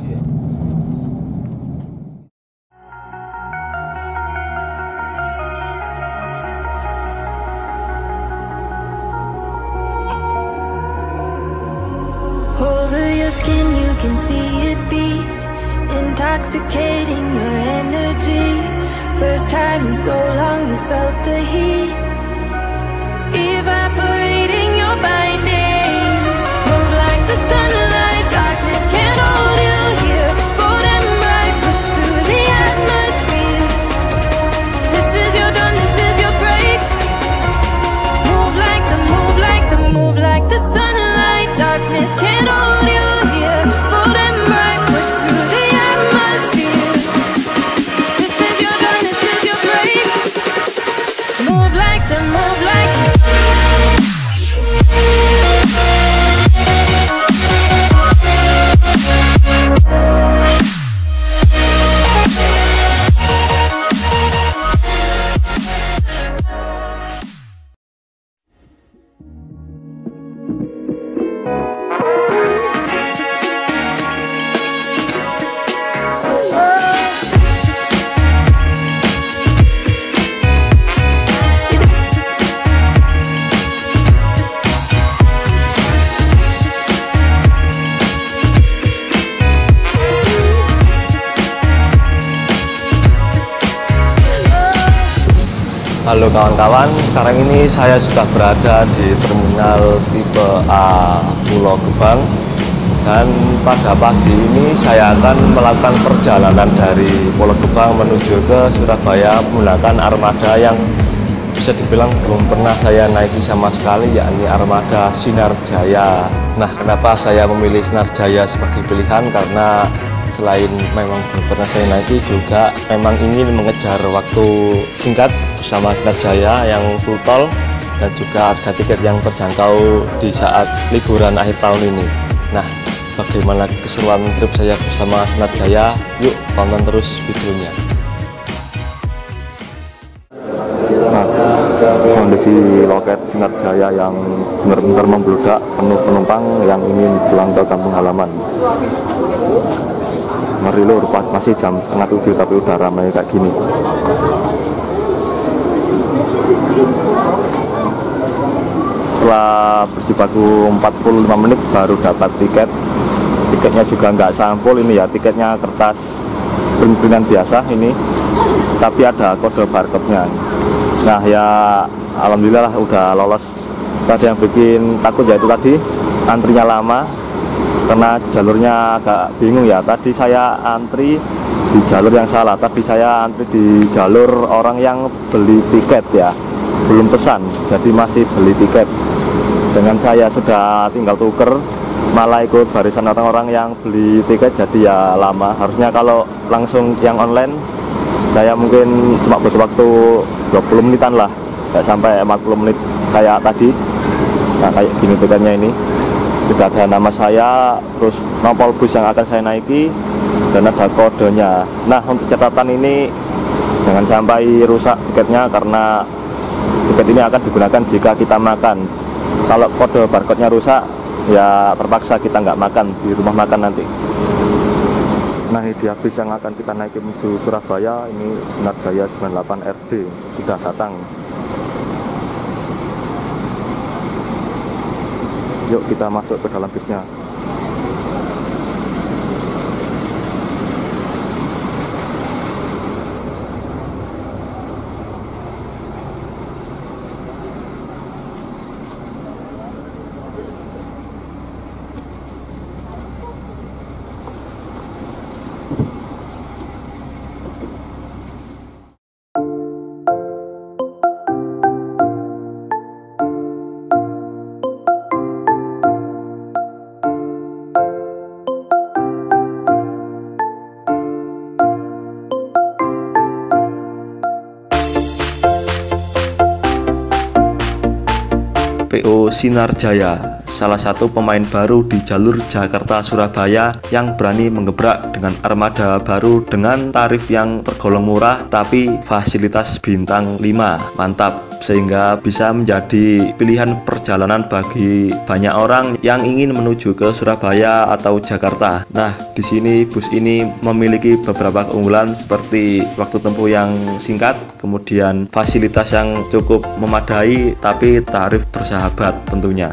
Over your skin you can see it beat, intoxicating your energy. First time in so long you felt the heat, evaporating your bindings. Move like the sunlight, darkness can't hold you here. Bold and bright, push through the atmosphere. This is your dawn, this is your break. Move like the, move like the, move like the sunlight, darkness can't hold you here. Bold and bright, push through the atmosphere. This is your dawn, this is your break. Move like the, move like the. Halo kawan-kawan, sekarang ini saya sudah berada di terminal tipe A Pulau Gebang. Dan pada pagi ini saya akan melakukan perjalanan dari Pulau Gebang menuju ke Surabaya menggunakan armada yang bisa dibilang belum pernah saya naiki sama sekali, yakni armada Sinar Jaya. Nah, kenapa saya memilih Sinar Jaya sebagai pilihan? Karena selain memang belum pernah saya naiki, juga memang ingin mengejar waktu singkat bersama Sinar Jaya yang full tol, dan juga harga tiket yang terjangkau di saat liburan akhir tahun ini. Nah, bagaimana keseruan trip saya bersama Sinar Jaya? Yuk tonton terus videonya. Nah, kondisi loket Sinar Jaya yang benar-benar membludak, penuh penumpang yang ingin pulang ke kampung halaman. Ngeri lur, masih jam 6:30 tapi udah ramai kayak gini. Setelah berjibaku 45 menit baru dapat tiket. Tiketnya juga nggak sampul ini ya, tiketnya kertas print-printan biasa ini, tapi ada kode barcode-nya. Nah ya, alhamdulillah lah udah lolos. Tadi yang bikin takut yaitu tadi antrinya lama, karena jalurnya agak bingung ya. Tadi saya antri di jalur yang salah, tadi saya antri di jalur orang yang beli tiket ya, belum pesan, jadi masih beli tiket. Dengan saya sudah tinggal tuker, malah ikut barisan orang-orang yang beli tiket, jadi ya lama. Harusnya kalau langsung yang online, saya mungkin cuma butuh waktu 20 menitan lah, nggak sampai 40 menit kayak tadi. Nah kayak gini tiketnya ini, sudah ada nama saya, terus nomor bus yang akan saya naiki, dan ada kodenya. Nah untuk catatan ini, jangan sampai rusak tiketnya, karena tiket ini akan digunakan jika kita makan. Kalau kode barcode-nya rusak, ya terpaksa kita nggak makan di rumah makan nanti. Nah ini dia bis yang akan kita naiki menuju Surabaya. Ini Sinar Jaya 98 RD sudah datang. Yuk kita masuk ke dalam bisnya. PO Sinar Jaya, salah satu pemain baru di jalur Jakarta-Surabaya yang berani menggebrak dengan armada baru dengan tarif yang tergolong murah tapi fasilitas bintang 5. Mantap. sehingga bisa menjadi pilihan perjalanan bagi banyak orang yang ingin menuju ke Surabaya atau Jakarta. Nah, di sini bus ini memiliki beberapa keunggulan seperti waktu tempuh yang singkat, kemudian fasilitas yang cukup memadai, tapi tarif bersahabat tentunya.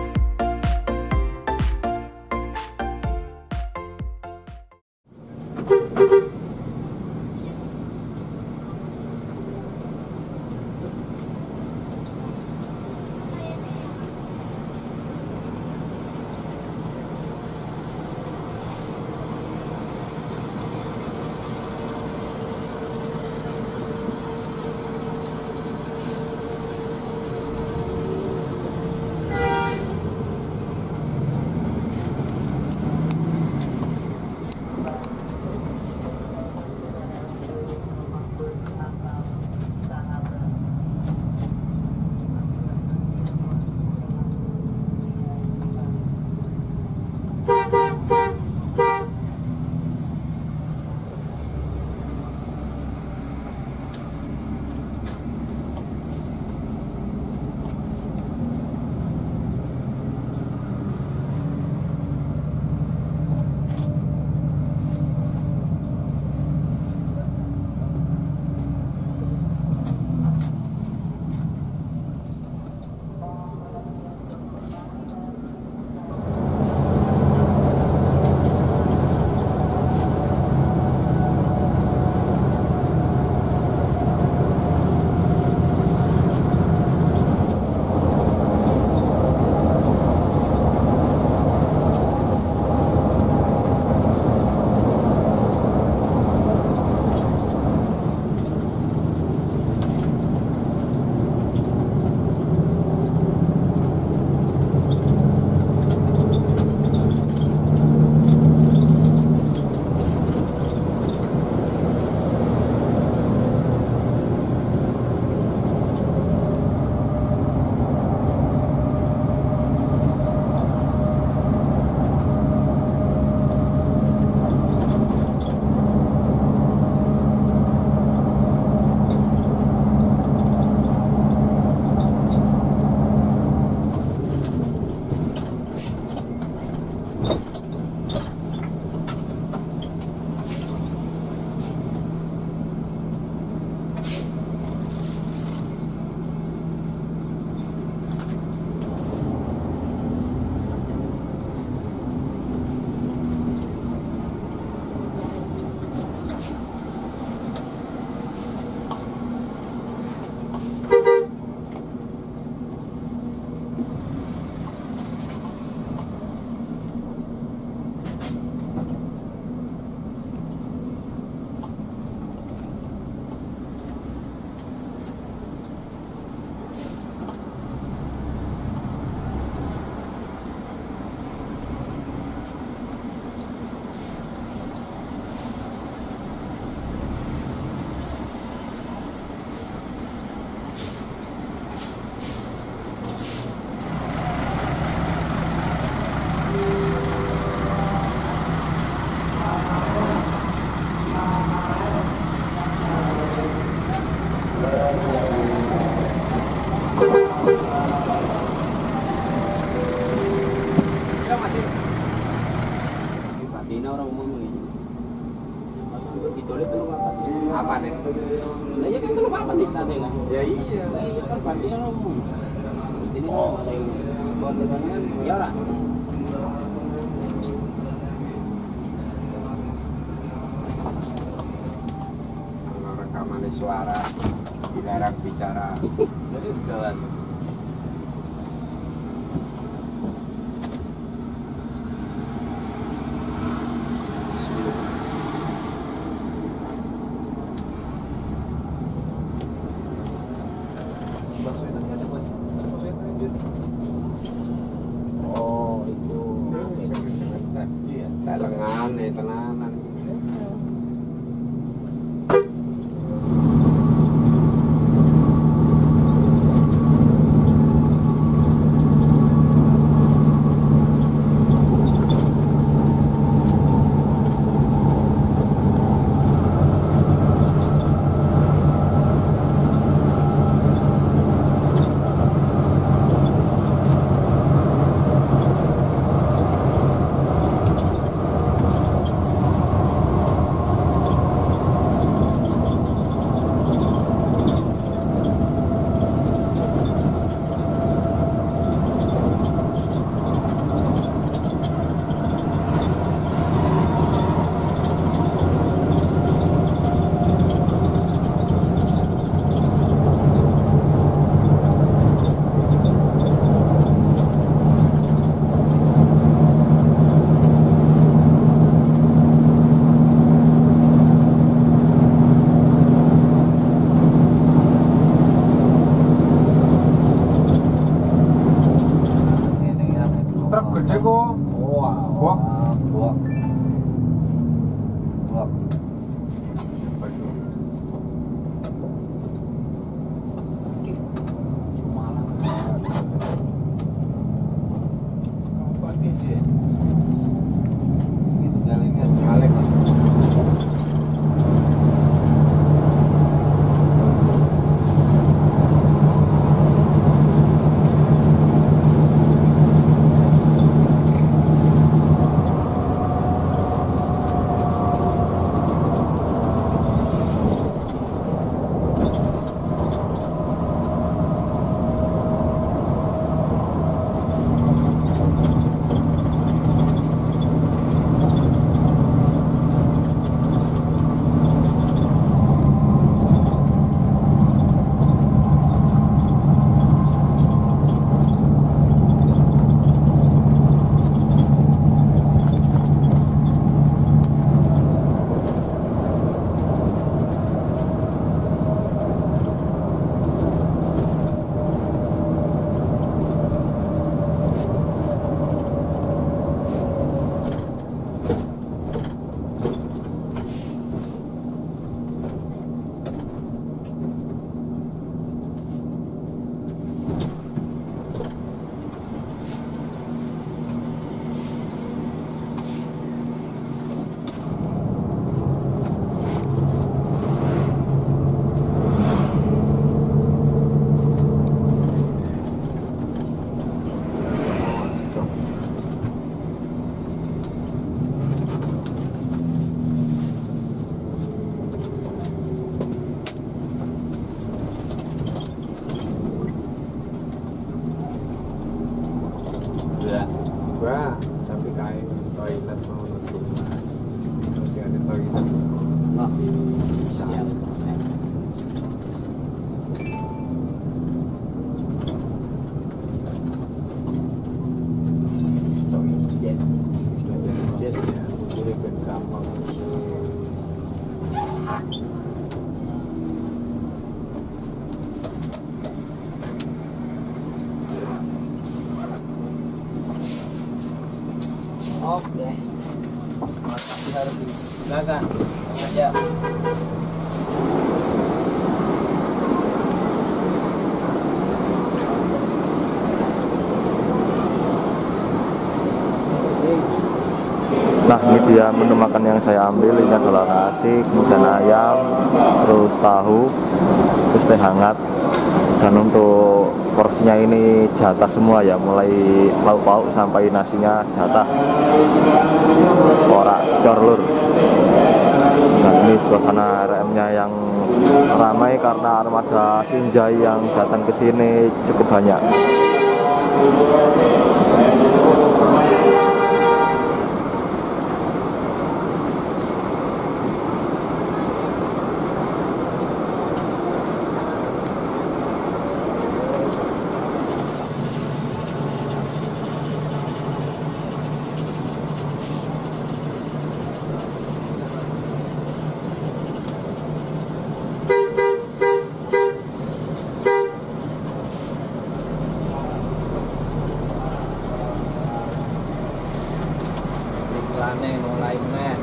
Apa nih? Nah, ya kan terlalu apa nih nanti kan? Ya iya. Nah, iya kan pandian ngomong. Ini ada yang sebuah dengan ya orang. Kalau rekaman suara dilarang bicara. Jadi jalan. Oh itu telengan nih tenanan. Mantap. Wah, tapi kayak toilet mau nonton. Oke, ada toilet. Oh, siap. Toilet. Toilet ya, jadi ben gampang. Oke. Masak servis. Silakan. Aja. Nah, ini dia menu makan yang saya ambil. Ini adalah nasi, kemudian ayam, terus tahu, terus teh hangat. Dan untuk porsinya ini jatah semua ya, mulai lauk pauk sampai nasinya jatah, ora cor lur. Nah, ini suasana RM-nya yang ramai karena armada Sinjai yang datang ke sini cukup banyak. Iklane mulai meh.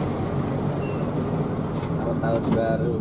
Tahun baru.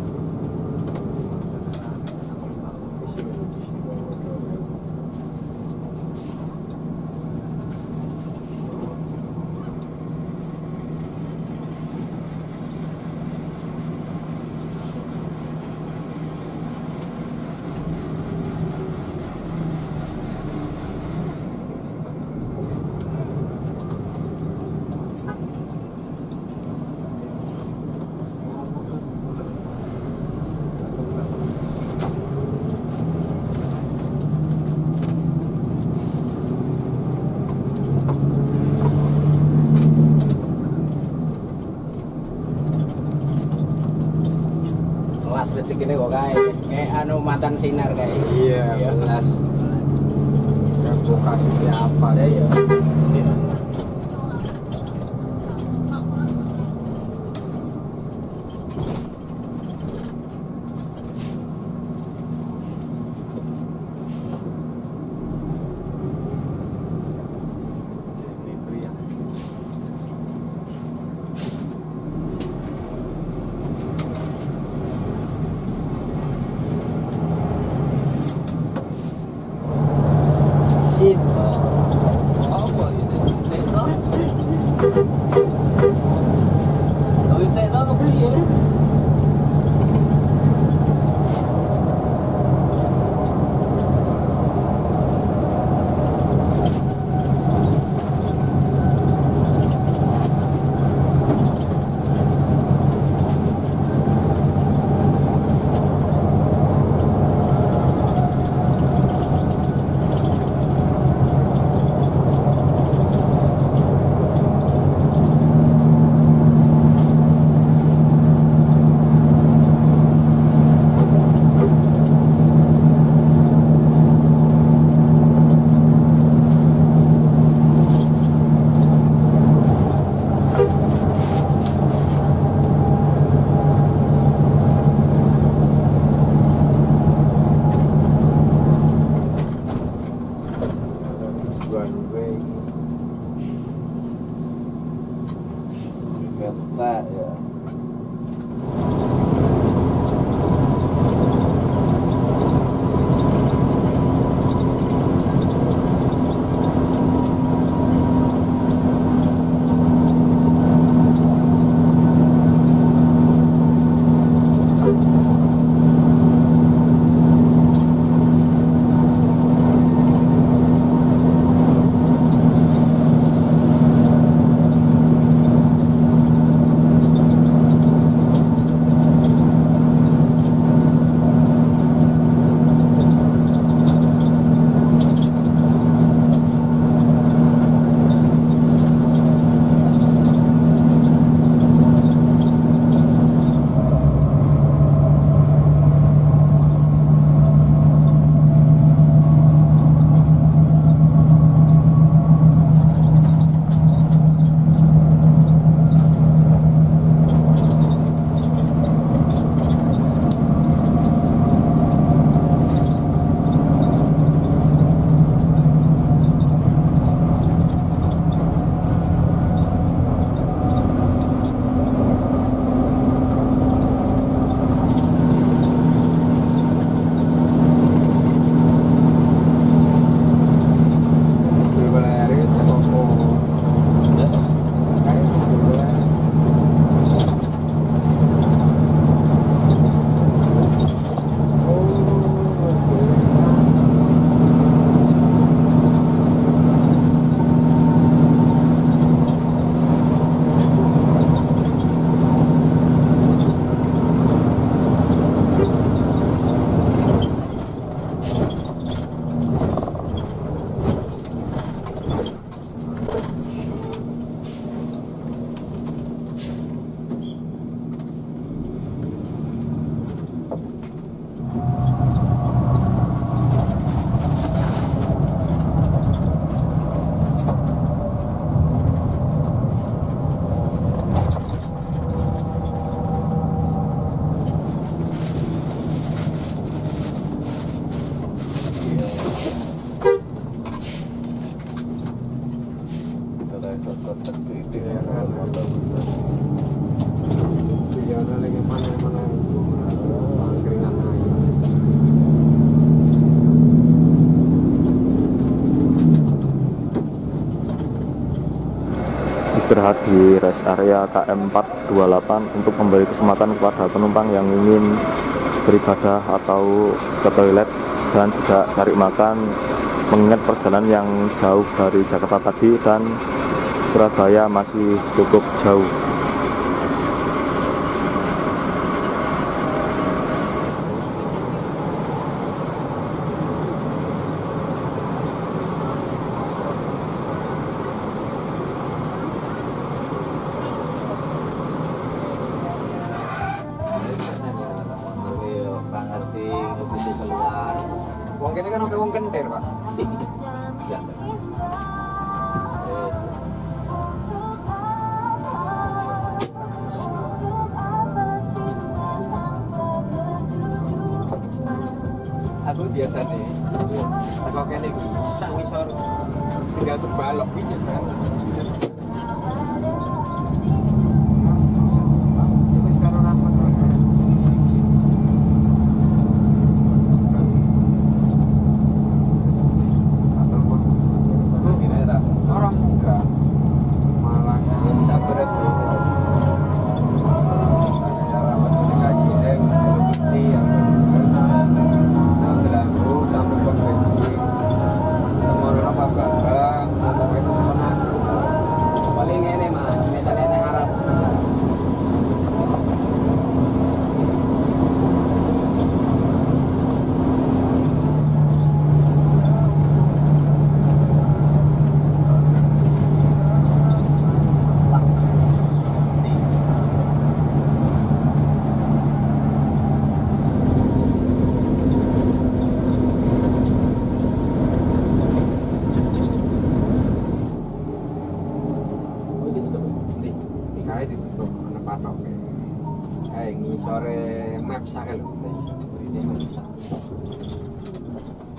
Kelas rezeki kok kayak anu mantan sinar kayak. Iya, kelas. Yang kasih siapa Ya ya? ya. Pak ya. Istirahat di rest area KM 428 untuk memberi kesempatan kepada penumpang yang ingin beribadah atau ke toilet dan juga cari makan, mengingat perjalanan yang jauh dari Jakarta tadi dan Surabaya masih cukup jauh. Wong kene kan oke wong kentir, Pak. Aku biasa nih. Teko kene iki sak ngisor tinggal sebalok bisa sana. Terus karo rapat. Orang muda malah bisa berarti ada rapat lagi yang bukti yang terlalu sampai konvensi nomor apa barang mau kesempatan paling ini mas misalnya ini harap ditutup ana patok ngisore maps ae lho.